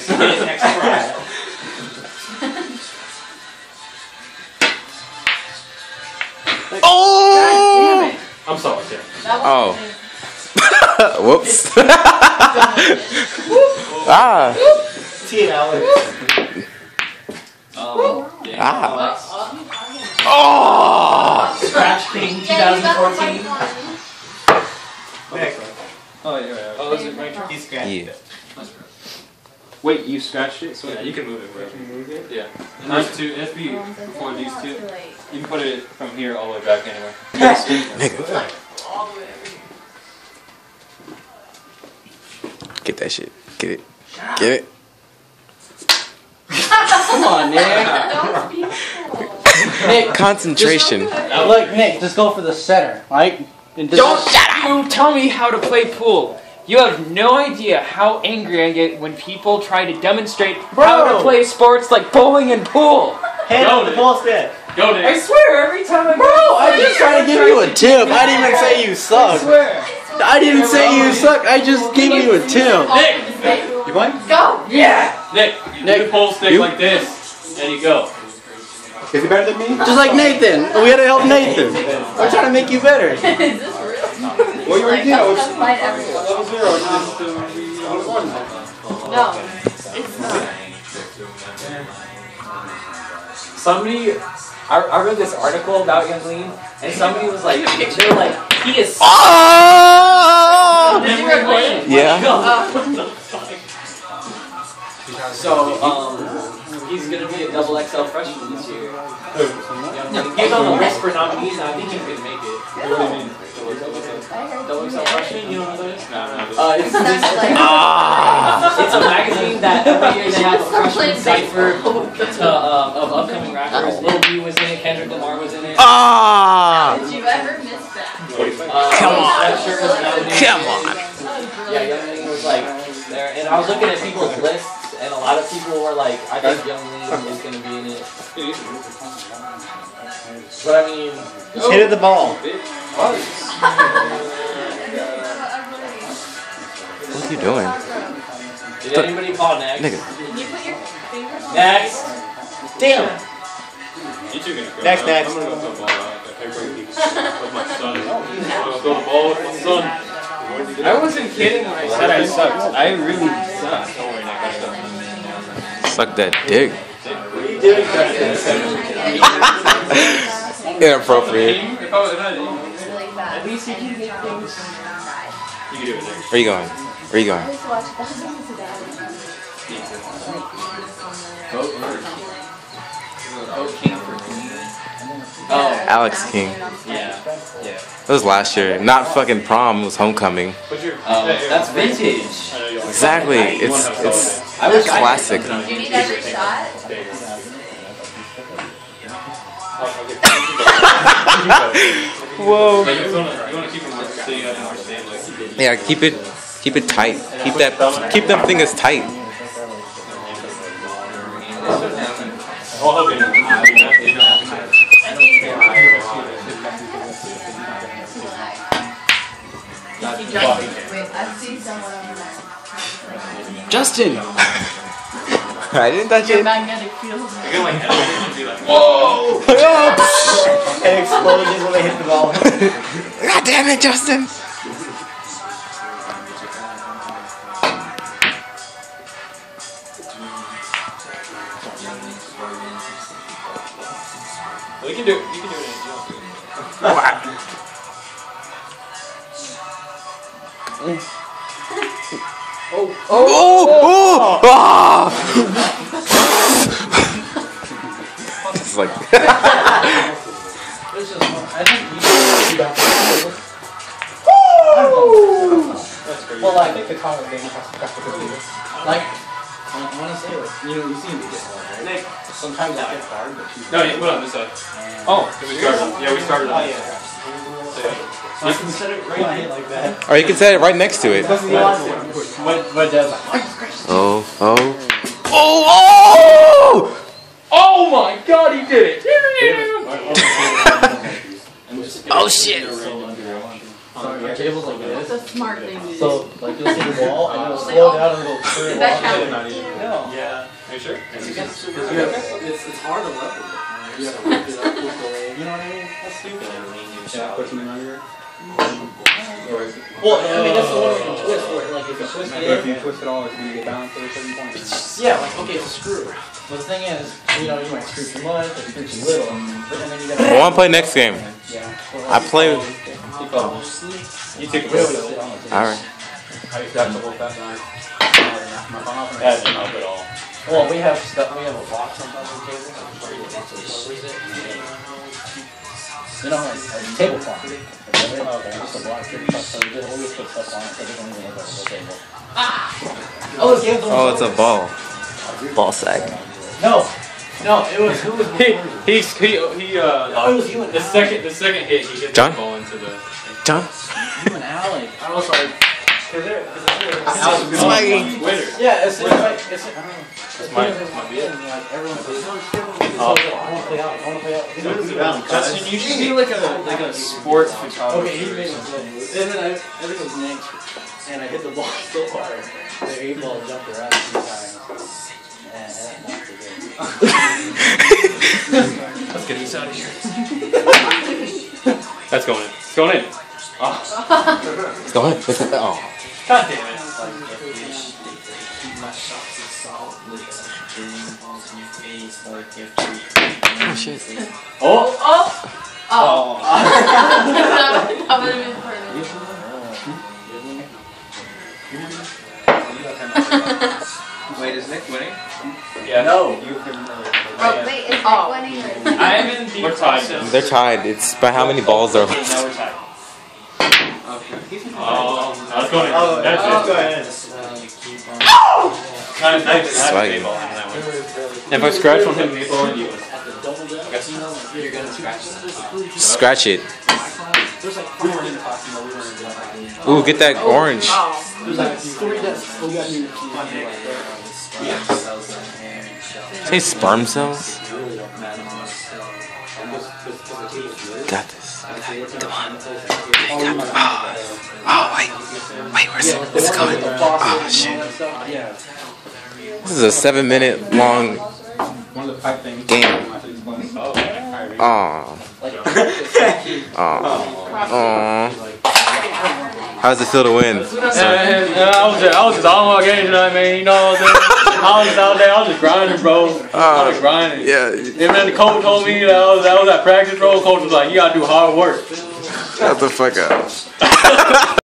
Oh! I'm sorry, Tim. Oh. Whoops. Ah. Team Alex. Ah. Oh! Scratch King 2014. Nick. Oh, yeah. Oh, is it my turn? He scratched it. Wait, you scratched it? So Yeah, you can move it. Can you move it? Yeah. And there's two. It has to be before these two. You can put it from here all the way back anyway. Nigga. Get that shit. Get it. Get it. Come on, Nick. Nick, Concentration. look, Nick, just go for the center, right? And just Don't you tell me how to play pool. You have no idea how angry I get when people try to demonstrate how to play sports like bowling and pool. Hand on the ball stick. Go, Nick. I swear, every time I Bro, I'm just trying to give you a tip. I didn't even say you I suck. swear. I didn't say you suck. I just gave you a tip. Nick! You going? Go! Yeah! Nick, you do the pole stick like this. And you go. Is he better than me? Just like Nathan. We had to help Nathan. We're trying to make you better. Is this real? What you already did? Level 0 No, it's not. Somebody, I read this article about Young Lean, and somebody was like, they were like, he is Oh! Did you record it? Yeah. So, he's gonna be a double XL freshman this year. He's on the list for nominees, and I think he could make it. Double XL freshman, you know what that is? It's a magazine that every year they have a freshman cipher of upcoming rappers. Lil B was in it, Kendrick Lamar was in it. Ah! Did you ever miss that? Come on. Sweatshirt was nominated. Come on. Yeah, Young Lean was like there, and I was looking at people's lists, and a lot of people were like, I think Young Lean is gonna be in it. But I mean, Just hit the ball. What are you doing? Did anybody call next? Nigga. Can you put your fingers on Next. Damn. You two can go. Next. I'm gonna go throw the ball out. With my son. I'm gonna throw the ball with my son. I wasn't kidding when I said I sucked. I really sucked. Don't worry, Nick. I stuff. Suck that dick. What are you doing, Justin? Inappropriate. really fast? At least you can get things. You can do it, Nick. Where you going? Where you going? Just watch thousands of Alex King. Yeah. That was last year. Not fucking prom. It was homecoming. That's vintage. Exactly. It's I wish classic. Do you need every shot? Whoa. You want to keep them so you have more stable. Yeah, keep it tight. Keep them fingers tight. I'll help you. Wait, I've seen someone over there. Justin. I didn't touch Your it. magnetic field. You can like elevate and be like, Whoa! It explodes when they hit the ball. God damn it, Justin! well, you can do it. You can do it. Oh! Ah! It's like. Well, like the comic thing. Like, I want to say, like, you see me get one, right? Nick. Sometimes it gets hard, but you. No, you put on this side. Oh, did we start? Yeah, we started on this. So you can set it right like that. Or you can set it right next to it. What does? Oh! Oh! Oh my God, he did it! Oh shit! Tables like this. It's a smart thing to do. So, like, you'll see the wall, and it'll slow down and it'll turn Does that off. count? No. Oh. Yeah. Are you sure? It's hard to level it. You have to lift it up with the leg. You know what I mean? That's stupid. Yeah, pushing them under. Well, I mean, that's the one you can twist for it. Like, if you twist But it, if you twist it all, it's going to get down to a certain point. yeah, like, okay, it's a screw. But the thing is, you know, you might screw too much or screw too little. But then you gotta. I want to play next game. Yeah. I play. You take a Really? Alright. How you got the whole fast line? That didn't help at all. Well, we have stuff. We have a box sometimes on the table. You know, like a table cloth. Okay, just a block of stuff. So we just always put stuff on it, so it doesn't even look like a real table. Oh, it's the other one. Oh, it's a ball. Ball sack. No, it was who was. Oh, it was you and the second hit, he hit John? the ball into the. John? You and Alec. I was like, Swaggy. Twitter. yeah, it's like it's. I don't know. It's might be it. like everyone's like, I want to play out. I want to play out. Justin, you should be like a sports photographer. Okay, he made a play. And then I think it was Nick, and I hit the ball so hard. The 8-ball jumped around a few times. And that knocked it in. Let's get this out of here. That's going in. It's going in. Oh. Go ahead. Oh. God damn it. Oh, shit. Oh. I would have been part of it. Wait, is Nick winning? Yeah. No. Oh, wait, is Nick winning or is Nick? I'm in the process. They're tied. It's by how many balls are Now left. we're tied. Oh, that's going in. That's nice. Swaggy. If I scratch one, hit maple and you win. You're gonna scratch this. Scratch it. There's like 4 in the class, we weren't in the class. Ooh, get that orange. There's like 3 desks. We got new Say sperm cells? Got this. Come on. Oh, wait. Wait, where's it? It's going. Oh, shit. This is a 7-minute long One of the pipe things. game. Aw. Aw. How does it feel to win? I was just on my game, you know what I mean? You know what I'm saying? I was just out there, I was just grinding, bro. I was grinding. Yeah. And then the coach told me that I was at practice, bro. Coach was like, you gotta do hard work. Shut the fuck up.